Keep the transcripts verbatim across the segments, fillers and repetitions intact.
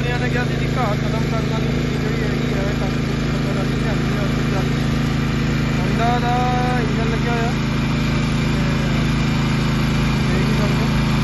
ਬੰਦਿਆਂ ਨੇ ਕਿਹਾ ਸੀ ਜੀ ਘਾਹ ਖਤਮ ਕਰਨ ਵਾਲੀ ਜਿਹੜੀ ਹੈਗੀ ਹੈ ਕੰਪਨੀ ਵਗੈਰਾ ਦੀ ਹੈਗੀ ਆ ਉਹ ਚੱਲਦੀ ਹੋਂਡਾ ਦਾ ਇੰਜਨ ਲੱਗਿਆ ਹੋਇਆ ਦੇਖ ਹੀ ਸਕਦੇ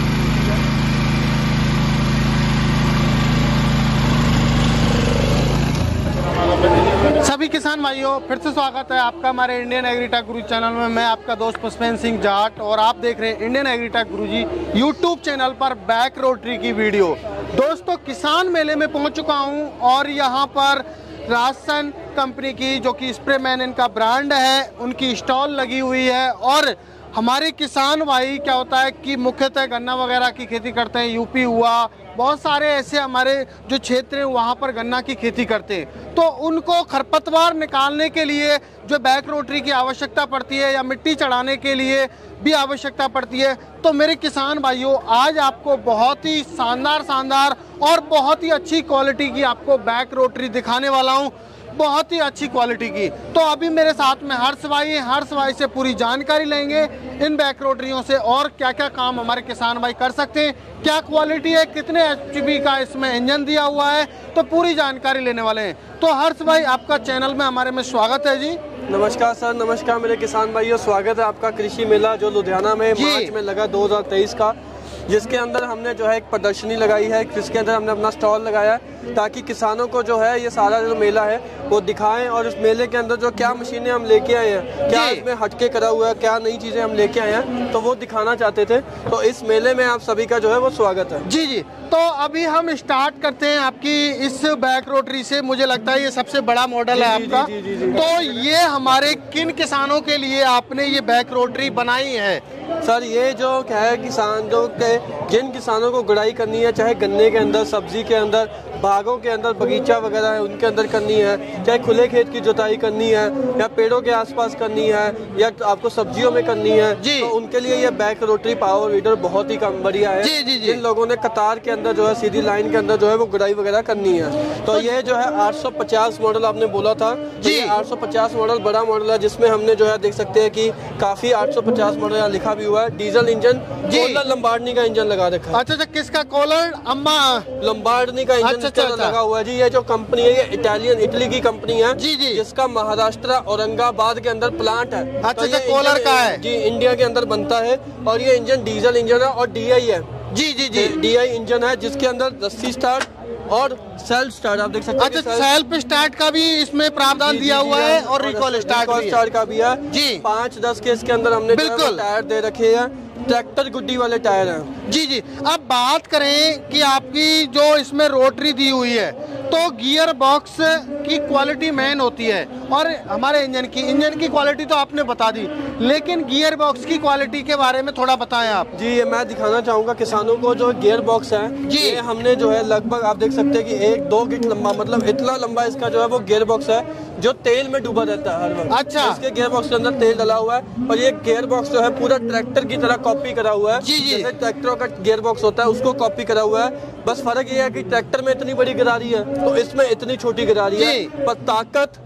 सभी किसान भाइयों फिर से स्वागत है आपका हमारे इंडियन एग्रीटेक गुरु चैनल में। मैं आपका दोस्त पुष्पेंद्र सिंह जाट और आप देख रहे हैं Indian agritech Guru ji YouTube channel पर बैक रोटरी की वीडियो। दोस्तों किसान मेले में पहुंच चुका हूं और यहां पर राजसन कंपनी की जो कि स्प्रे मैन इनका ब्रांड है उनकी स्टॉल लगी हुई है। और हमारे किसान भाई क्या होता है कि मुख्यतः गन्ना वगैरह की खेती करते हैं, यूपी हुआ, बहुत सारे ऐसे हमारे जो क्षेत्र हैं वहाँ पर गन्ना की खेती करते हैं, तो उनको खरपतवार निकालने के लिए जो बैक रोटरी की आवश्यकता पड़ती है या मिट्टी चढ़ाने के लिए भी आवश्यकता पड़ती है। तो मेरे किसान भाइयों आज आपको बहुत ही शानदार शानदार और बहुत ही अच्छी क्वालिटी की आपको बैक रोटरी दिखाने वाला हूँ, बहुत ही अच्छी क्वालिटी की। तो अभी मेरे साथ में हर्ष भाई हैं, हर्ष भाई से पूरी जानकारी लेंगे इन बैक रोटरियों से और क्या क्या काम हमारे किसान भाई कर सकते हैं, क्या क्वालिटी है, कितने एचपी का इसमें इंजन दिया हुआ है, तो पूरी जानकारी लेने वाले हैं। तो हर्ष भाई आपका चैनल में हमारे में स्वागत है जी। नमस्कार सर, नमस्कार मेरे किसान भाइयों, स्वागत है आपका कृषि मेला जो लुधियाना में मार्च में लगा दो हज़ार तेईस का, जिसके अंदर हमने जो है एक प्रदर्शनी लगाई है, जिसके अंदर हमने अपना स्टॉल लगाया है ताकि किसानों को जो है ये सारा जो मेला है वो दिखाएं और इस मेले के अंदर जो क्या मशीनें हम लेके आए हैं, क्या इसमें हटके करा हुआ है, क्या नई चीज़ें हम लेके आए हैं, तो वो दिखाना चाहते थे। तो इस मेले में आप सभी का जो है वो स्वागत है। जी जी, तो अभी हम स्टार्ट करते हैं आपकी इस बैक रोटरी से। मुझे लगता है ये सबसे बड़ा मॉडल है आपका। जी, जी, जी, जी। तो ये हमारे किन किसानों के लिए आपने ये बैक रोटरी बनाई है? सर ये जो क्या है किसान जो के जिन किसानों को गुड़ाई करनी है, चाहे गन्ने के अंदर, सब्जी के अंदर, बागों के अंदर, बगीचा वगैरह है उनके अंदर करनी है, चाहे खुले खेत की जुताई करनी है या पेड़ों के आसपास करनी है या आपको सब्जियों में करनी है, तो उनके लिए ये बैक रोटरी पावर वीडर बहुत ही कम बढ़िया है। जी, जी, जी। जिन लोगों ने कतार के अंदर जो है सीधी लाइन के अंदर जो है वो गुड़ाई वगैरह करनी है, तो ये जो है आठ सौ पचास मॉडल आपने बोला था जी, आठ सौ पचास मॉडल बड़ा मॉडल है, जिसमें हमने जो है देख सकते हैं कि काफी आठ सौ पचास मॉडल यहाँ लिखा भी हुआ है। डीजल इंजन, कोलर लंबार्डनी का इंजन लगा रखा है। अच्छा अच्छा, किसका? कोलर अम्मा लंबार्डनी का इंजन अच्छा, अच्छा, लगा हुआ है जी। ये जो कंपनी है ये इटालियन इटली की कंपनी है जी जी, जिसका महाराष्ट्र औरंगाबाद के अंदर प्लांट है। अच्छा तो अच्छा, ये कोलर का है जी, इंडिया के अंदर बनता है और ये इंजन डीजल इंजन है और डीआई है। जी जी जी, डीआई इंजन है जिसके अंदर रस्सी स्टार्ट और सेल्फ स्टार्ट आप देख सकते हैं। अच्छा, सेल्फ स्टार्ट का भी इसमें प्रावधान दिया हुआ है और रिकॉल स्टार्ट स्टार्ट का भी है जी। पाँच दस के इसके अंदर हमने बिल्कुल टायर दे रखे हैं, ट्रैक्टर गुड्डी वाले टायर हैं। जी जी, अब बात करें कि आपकी जो इसमें रोटरी दी हुई है तो गियर बॉक्स की क्वालिटी मेन होती है और हमारे इंजन की इंजन की क्वालिटी तो आपने बता दी, लेकिन गियर बॉक्स की क्वालिटी के बारे में थोड़ा बताएं आप। जी, ये मैं दिखाना चाहूँगा किसानों को जो गियर बॉक्स है जी, ये हमने जो है लगभग आप देख सकते हैं कि एक दो गिट लंबा, मतलब इतना लंबा इसका जो है वो गियर बॉक्स है जो तेल में डूबा रहता है हर वक्त। अच्छा, इसके गियर बॉक्स के अंदर तेल डला हुआ है और ये गियर बॉक्स जो है पूरा ट्रैक्टर की तरह कॉपी करा हुआ है। जी जी, जैसे ट्रैक्टरों का गियर बॉक्स होता है उसको कॉपी करा हुआ है। बस फर्क ये है कि ट्रैक्टर में इतनी बड़ी गिरारी है तो इसमें इतनी छोटी गिरारी है, पर ताकत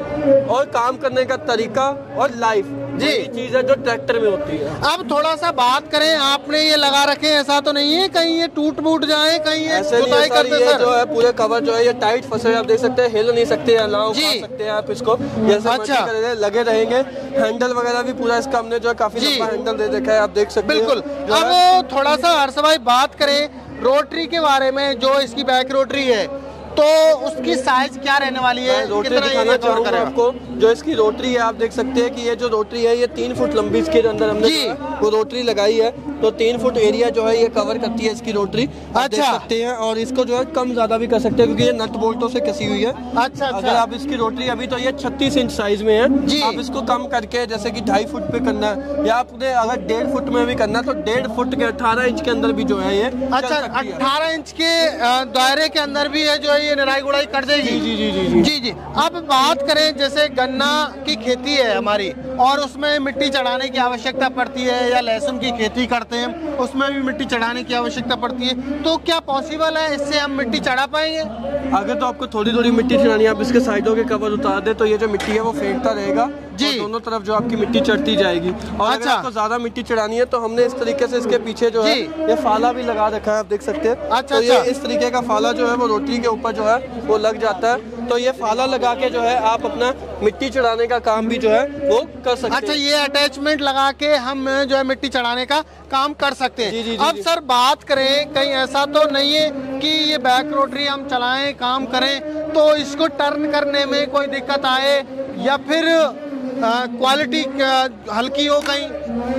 और काम करने का तरीका और लाइफ जी चीज है जो ट्रैक्टर में होती है। अब थोड़ा सा बात करें, आपने ये लगा रखे हैं, ऐसा तो नहीं है कहीं ये टूट फूट जाए, कहीं ये ऐसे नहीं है सर, ये जो है पूरे कवर जो है ये टाइट फंसे आप देख सकते हैं, हिल नहीं सकते, अलाउ कर सकते हैं आप इसको जैसे अच्छा लगे रहेंगे। हैंडल वगैरह भी पूरा इसका हमने जो है काफी लंबा हैंडल दे रखा है, आप देख सकते हैं। बिल्कुल। अब थोड़ा सा हर्ष भाई बात करें रोटरी के बारे में, जो इसकी बैक रोटरी है तो उसकी साइज क्या रहने वाली है? रोटरी दिखाना चाहूंगा आपको। जो इसकी रोटरी है आप देख सकते हैं कि ये जो रोटरी है ये तीन फुट लंबी इसके अंदर हमने वो रोटरी लगाई है, तो तीन फुट एरिया जो है ये कवर करती है इसकी रोटरी। अच्छा, देख सकते हैं और इसको जो है कम ज्यादा भी कर सकते हैं क्योंकि ये नट बोल्टों से कसी हुई है। अच्छा, अगर आप इसकी रोटरी अभी तो ये छत्तीस इंच साइज में है जी, आप इसको कम करके जैसे कि ढाई फुट पे करना है या आपने अगर डेढ़ फुट में भी करना है तो डेढ़ फुट के अठारह इंच के अंदर भी जो है ये अच्छा अठारह इंच के दायरे के अंदर भी है जो है ये निराई गुड़ाई कर देगी। जी जी जी जी जी जी। अब बात करें जैसे गन्ना की खेती है हमारी और उसमें मिट्टी चढ़ाने की आवश्यकता पड़ती है हैं या लहसुन की खेती करते हैं उसमें भी मिट्टी चढ़ाने की आवश्यकता पड़ती है, तो क्या पॉसिबल है इससे हम मिट्टी चढ़ा पाएंगे? अगर तो आपको थोड़ी थोड़ी मिट्टी चढ़ानी है, आप इसके साइडों के कवर उतार दे तो ये जो मिट्टी है वो फेंकता रहेगा जी, दोनों तरफ जो आपकी मिट्टी चढ़ती जाएगी। और अच्छा। अगर आपको ज्यादा मिट्टी चढ़ानी है तो हमने इस तरीके से इसके पीछे जो है ये फाला भी लगा रखा है, आप देख सकते हैं। अच्छा, तो ये इस तरीके का फाला जो है वो रोटरी के ऊपर जो है वो लग जाता है, तो ये फाला लगा के जो है आप अपना मिट्टी चढ़ाने का काम भी जो है वो कर सकते हैं। अच्छा, ये अटैचमेंट लगा के हम जो है मिट्टी चढ़ाने का काम कर सकते हैं। जी, जी, जी, अब जी। सर बात करें, कहीं ऐसा तो नहीं है कि ये बैक रोटरी हम चलाएं काम करें तो इसको टर्न करने में कोई दिक्कत आए या फिर क्वालिटी हल्की हो कहीं?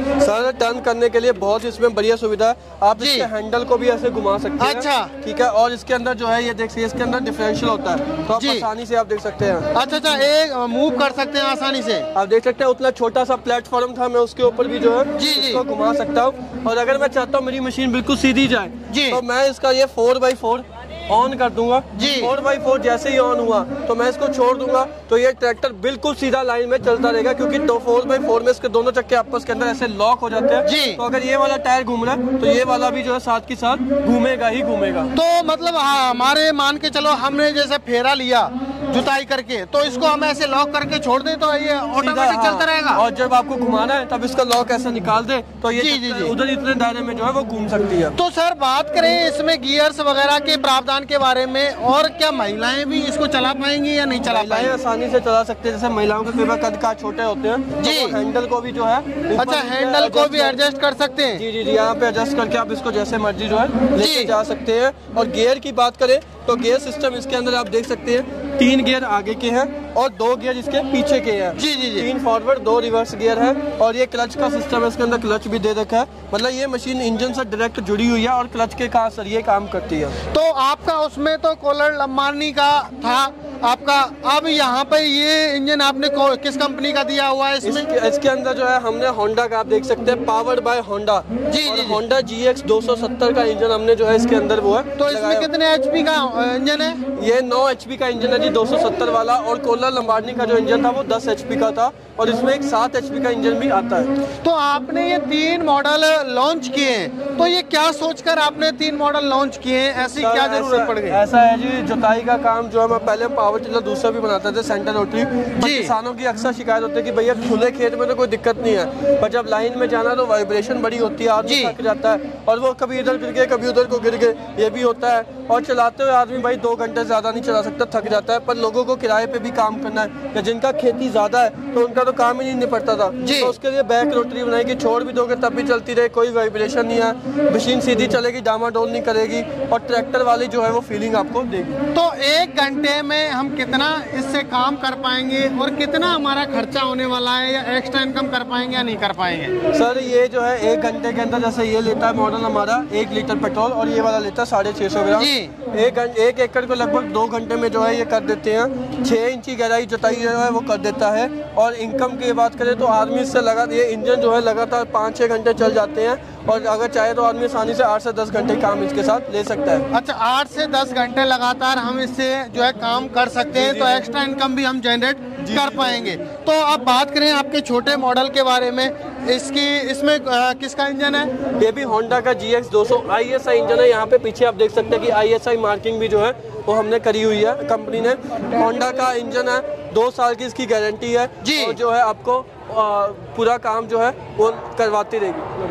सर टर्न करने के लिए बहुत इसमें बढ़िया सुविधा है, आप इसके हैंडल को भी ऐसे घुमा सकते हैं। अच्छा, ठीक है। और इसके अंदर जो है ये देख सकते हैं, इसके अंदर डिफरेंशियल होता है तो आप आसानी से आप देख सकते हैं। अच्छा अच्छा, एक मूव कर सकते हैं आसानी से, आप देख सकते हैं। उतना छोटा सा प्लेटफॉर्म था, मैं उसके ऊपर भी जो है जी इसको घुमा सकता हूँ। और अगर मैं चाहता हूँ मेरी मशीन बिल्कुल सीधी जाए जी, तो मैं इसका ये फोर बाई फोर ऑन कर दूंगा जी। फोर बाई फोर जैसे ही ऑन हुआ तो मैं इसको छोड़ दूंगा तो ये ट्रैक्टर बिल्कुल सीधा लाइन में चलता रहेगा, क्योंकि तो फोर बाई फोर में इसके दोनों चक्के आपस के अंदर ऐसे लॉक हो जाते हैं जी। तो अगर ये वाला टायर घूम रहा है तो ये वाला भी जो है साथ के साथ घूमेगा ही घूमेगा। तो मतलब हमारे मान के चलो हमने जैसे फेरा लिया जुताई करके तो इसको हम ऐसे लॉक करके छोड़ दे तो ये ऑटोमेटिक चलता रहेगा, और जब आपको घुमाना है तब इसका लॉक ऐसे निकाल दे तो ये जी, जी, जी। उधर इतने दायरे में जो है वो घूम सकती है। तो सर बात करें इसमें गियर्स वगैरह के प्रावधान के बारे में, और क्या महिलाएं भी इसको चला पाएंगी या नहीं चला पाएंगी? आसानी से चला सकते हैं, जैसे महिलाओं के कई कद का छोटे होते हैं जी, तो हैंडल को भी जो है अच्छा हैंडल को भी एडजस्ट कर सकते हैं जी जी जी, यहाँ पे एडजस्ट करके आप इसको जैसे मर्जी जो है लेके जा सकते हैं। और गियर की बात करें तो गियर सिस्टम इसके अंदर आप देख सकते हैं, तीन गियर आगे के हैं और दो गियर इसके पीछे के हैं जी जी जी। तीन फॉरवर्ड दो रिवर्स गियर है, और ये क्लच का सिस्टम है, इसके अंदर क्लच भी दे रखा है। मतलब ये मशीन इंजन से डायरेक्ट जुड़ी हुई है और क्लच के का सरिये काम करती है। तो आपका उसमें तो कोलर लंबानी का था आपका, अब यहाँ पे ये इंजन आपने किस कंपनी का दिया हुआ है इसमें? इसके, इसके अंदर जो है हमने होंडा का, आप देख सकते हैं, powered by Honda G G, Honda G X दो सौ सत्तर का इंजन हमने जो है इसके अंदर वो है। तो इसमें कितने एचपी का इंजन है? ये नौ एचपी का इंजन है जी, दो सौ सत्तर वाला। और कोलर लंबार्डी का जो इंजन था वो दस एचपी का था, और इसमें एक सात एचपी का इंजन भी आता है। तो आपने ये तीन मॉडल लॉन्च किए हैं, तो ये क्या सोचकर आपने तीन मॉडल लॉन्च किए हैं? ऐसी क्या जरूरत पड़ गई? ऐसा है जी, जुताई का काम जो है मैं पहले पावर टिलर दूसरा भी बनाता था, सेंटर रोटरी। किसानों की अक्सर शिकायत होती है कि भैया खुले खेत में तो कोई दिक्कत नहीं है, पर जब लाइन में जाना तो वाइब्रेशन बड़ी होती है, आदमी थक जाता है, और वो कभी इधर गिर गए कभी उधर को गिर गए, ये भी होता है। और चलाते हुए आदमी भाई दो घंटे ज्यादा नहीं चला सकता, थक जाता है। पर लोगों को किराए पे भी काम करना है, या जिनका खेती ज्यादा है तो उनका तो काम ही नहीं निपटता था जी। तो उसके लिए बैक रोटरी बनाई कि छोड़ भी दोगे तब भी चलती रहे, कोई वाइब्रेशन नहीं है, मशीन सीधी चलेगी, डामाडोल नहीं करेगी, और ट्रैक्टर वाली जो है वो फीलिंग आपको देगी। तो एक घंटे में हम कितना इससे काम कर पाएंगे और कितना हमारा खर्चा होने वाला है, या एक्स्ट्रा इनकम कर पाएंगे या नहीं कर पाएंगे? सर ये जो है एक घंटे के अंदर, जैसे ये लेता है मॉडल हमारा एक लीटर पेट्रोल, और ये वाला लेता है साढ़े छह सौ ग्राम। एक एक एकड़ को लगभग दो घंटे में जो है ये कर देते हैं। छह इंची गहराई जुताई जो है वो कर देता है। और इनकम की बात करें तो आदमी इससे लगा, ये इंजन जो है लगातार पाँच छः घंटे चल जाते हैं, और अगर चाहे तो आदमी आसानी से आठ से दस घंटे काम इसके साथ ले सकता है। अच्छा, आठ से दस घंटे लगातार हम इससे जो है काम कर सकते हैं, तो एक्स्ट्रा इनकम भी हम जनरेट कर पाएंगे। तो अब बात करें आपके छोटे मॉडल के बारे में, इसकी इसमें आ, किसका इंजन है? ये भी होंडा का जी एक्स दो सौ आई एस आई इंजन है। यहाँ पे पीछे आप देख सकते हैं कि आई एस आई मार्किंग भी जो है वो हमने करी हुई है कंपनी ने। होंडा का इंजन है, दो साल की इसकी गारंटी है जी। और जो है आपको आ, पूरा काम जो है वो करवाती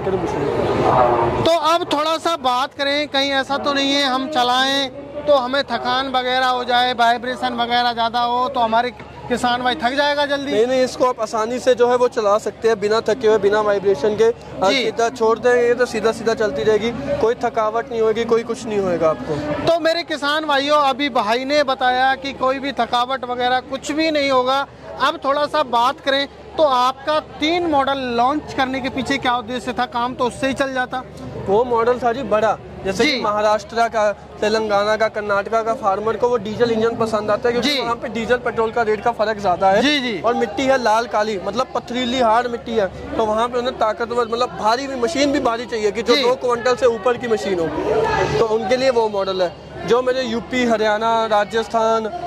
रहेगी। तो अब थोड़ा सा बात करें, कहीं ऐसा तो नहीं है हम चलाएं तो हमें थकान वगैरह हो जाए, वाइब्रेशन वगैरह ज़्यादा हो तो हमारे किसान भाई थक जाएगा जल्दी? नहीं नहीं, इसको आप आसानी से जो है वो चला सकते हैं बिना थके हुए, बिना वाइब्रेशन के। सीधा छोड़ देंगे तो सीधा सीधा चलती रहेगी, कोई थकावट नहीं होगी, कोई कुछ नहीं होएगा आपको। तो मेरे किसान भाइयों, अभी भाई ने बताया कि कोई भी थकावट वगैरह कुछ भी नहीं होगा। अब थोड़ा सा बात करें तो आपका तीन मॉडल लॉन्च करने के पीछे क्या उद्देश्य था? काम तो उससे ही चल जाता। वो मॉडल था जी बड़ा, जैसे कि महाराष्ट्र का, तेलंगाना का, कर्नाटका का फार्मर को वो डीजल इंजन पसंद आता है, क्योंकि वहाँ पे डीजल पेट्रोल का रेट का फर्क ज्यादा है जी जी। और मिट्टी है लाल काली, मतलब पथरीली हार्ड मिट्टी है, तो वहाँ पे उन्हें ताकतवर, मतलब भारी भी मशीन भी भारी चाहिए कि जो दो क्विंटल से ऊपर की मशीन हो, तो उनके लिए वो मॉडल है। जो मेरे यूपी, हरियाणा, राजस्थान,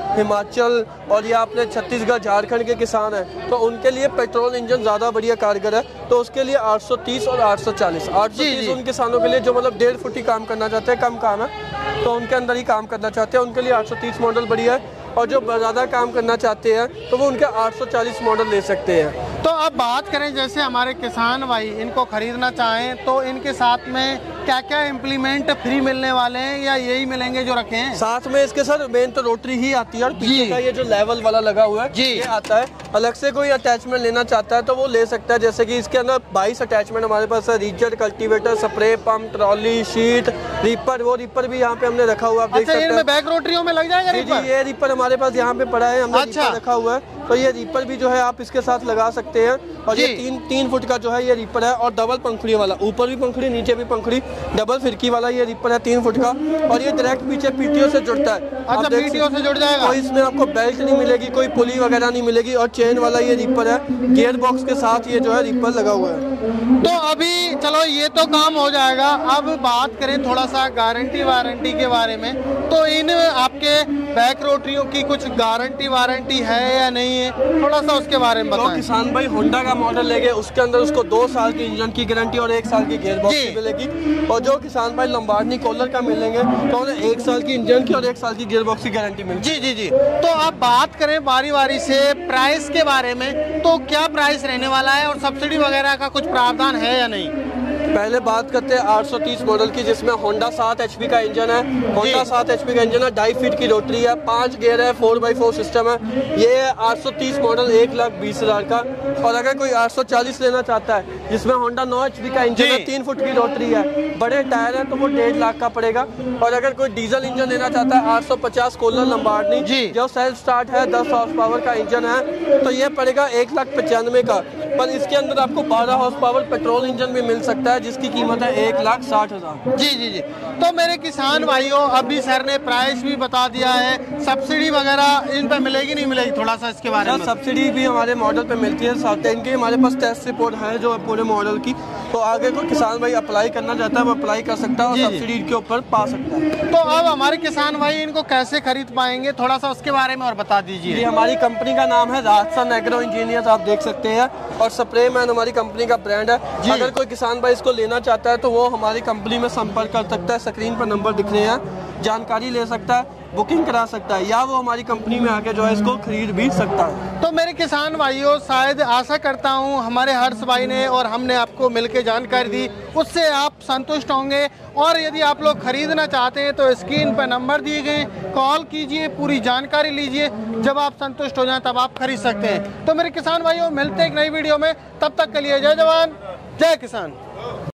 हिमाचल और या अपने छत्तीसगढ़ झारखंड के किसान हैं तो उनके लिए पेट्रोल इंजन ज़्यादा बढ़िया कारगर है। तो उसके लिए आठ सौ तीस और आठ सौ चालीस आठ सौ तीस उन किसानों के लिए जो मतलब डेढ़ फुट ही काम करना चाहते हैं, कम काम है तो उनके अंदर ही काम करना चाहते हैं, उनके लिए आठ सौ तीस मॉडल बढ़िया है। और जो ज़्यादा काम करना चाहते हैं तो वो उनके आठ सौ चालीस मॉडल ले सकते हैं। तो अब बात करें जैसे हमारे किसान भाई इनको खरीदना चाहें तो इनके साथ में क्या क्या इम्प्लीमेंट फ्री मिलने वाले हैं या यही मिलेंगे जो रखे हैं? साथ में इसके सर मेन तो रोटरी ही आती है और पीछे का ये जो लेवल वाला लगा हुआ है ये आता है। अलग से कोई अटैचमेंट लेना चाहता है तो वो ले सकता है, जैसे कि इसके अंदर बाईस अटैचमेंट हमारे पास है। रीचर, cultivator, spray pump, trolley, sheet, reaper, वो रीपर भी यहाँ पे हमने रखा हुआ है। अच्छा, इनमें बैक रोटरियों में लग जाएगा रीपर? जी, ये रीपर हमारे पास यहाँ पे पड़ा है, हमने अच्छा रखा हुआ है। तो ये रीपर भी जो है आप इसके साथ लगा सकते हैं। और ये तीन तीन फुट का जो है ये रीपर है और डबल पंखुड़ी वाला, ऊपर भी पंखुड़ी नीचे भी पंखुड़ी, डबल फिरकी वाला ये रीपर है तीन फुट का। और ये डायरेक्ट पीछे पीटीओ से जुड़ता है। अच्छा, पीटीओ से जुड़ जाएगा। कोई इसमें आपको बेल्ट नहीं मिलेगी, कोई पुली वगैरह नहीं मिलेगी। और चेन वाला ये रीपर है, गियर बॉक्स के साथ ये जो है रीपर लगा हुआ है। तो अभी चलो ये तो काम हो जाएगा। अब बात करें थोड़ा सा गारंटी वारंटी के बारे में, तो इन आपके बैक रोटरियों की कुछ गारंटी वारंटी है या नहीं है, थोड़ा सा उसके बारे में बताएं। तो किसान भाई होंडा का मॉडल लेंगे उसके अंदर उसको दो साल की इंजन की गारंटी और एक साल की गियर बॉक्स की मिलेगी। और जो किसान भाई लंबार्डिनी कोलर का मिलेंगे तो उन्हें एक साल की इंजन की और एक साल की गियर बॉक्स की गारंटी मिलेगी। जी जी जी। तो अब बात करें बारी बारी से प्राइस के बारे में, तो क्या प्राइस रहने वाला है और सब्सिडी वगैरह का कुछ प्रावधान है या नहीं? पहले बात करते हैं आठ सौ तीस मॉडल की, जिसमें होंडा सात एचपी का इंजन है। होंडा सात एचपी का इंजन है, ढाई फीट की रोटरी है, पांच गियर है, फोर बाई फोर सिस्टम है। ये आठ सौ तीस मॉडल एक लाख बीस हजार का। और अगर कोई आठ सौ चालीस लेना चाहता है जिसमें होंडा नौ एचपी का इंजन है, तीन फुट की रोटरी है, बड़े टायर है, तो वो डेढ़ लाख का पड़ेगा। और अगर कोई डीजल इंजन लेना चाहता है आठ सौ पचास कोलर लंबार्डिनी जो सेल्फ स्टार्ट है, दस हॉर्स पावर का इंजन है, तो ये पड़ेगा एक लाख पचानवे का। पर इसके अंदर आपको बारह हॉर्स पावर पेट्रोल इंजन भी मिल सकता है जिसकी कीमत है एक लाख साठ हजार। जी जी जी। तो मेरे किसान भाइयों, अभी सर ने प्राइस भी बता दिया है, सब्सिडी वगैरह इन पे मिलेगी नहीं मिलेगी, थोड़ा सा इसके बारे में? सब्सिडी भी हमारे मॉडल पे मिलती है, साथ इनके हमारे पास टेस्ट रिपोर्ट है जो पूरे मॉडल की। तो आगे कोई किसान भाई अप्लाई करना चाहता है वो अप्लाई कर सकता है और सब्सिडी के ऊपर पा सकता है। तो अब हमारे किसान भाई इनको कैसे खरीद पाएंगे, थोड़ा सा उसके बारे में और बता दीजिए। हमारी कंपनी का नाम है राजसन एग्रो इंजीनियर्स, आप देख सकते हैं, और स्प्रे मैन हमारी कंपनी का ब्रांड है। अगर कोई किसान भाई इसको लेना चाहता है तो वो हमारी कंपनी में संपर्क कर सकता है, स्क्रीन पर नंबर दिख रहे हैं, जानकारी ले सकता है, बुकिंग करा सकता है, या वो हमारी कंपनी में आके जो है इसको खरीद भी सकता है। तो मेरे किसान भाइयों, शायद आशा करता हूँ हमारे हर्ष भाई ने और हमने आपको मिलके जानकारी दी, उससे आप संतुष्ट होंगे। और यदि आप लोग खरीदना चाहते हैं तो स्क्रीन पर नंबर दिए गए, कॉल कीजिए, पूरी जानकारी लीजिए, जब आप संतुष्ट हो जाएं तब आप खरीद सकते हैं। तो मेरे किसान भाइयों, मिलते हैं एक नई वीडियो में, तब तक के लिए जय जवान जय किसान।